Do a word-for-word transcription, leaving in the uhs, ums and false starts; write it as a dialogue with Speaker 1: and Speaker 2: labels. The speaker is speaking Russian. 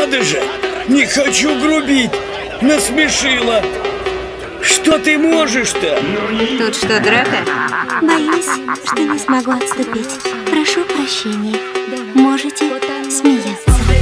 Speaker 1: надо же! Не хочу грубить! Насмешила! Что ты можешь-то?
Speaker 2: Тут что, драка?
Speaker 3: Боюсь, что не смогу отступить. Прошу прощения. Можете смеяться.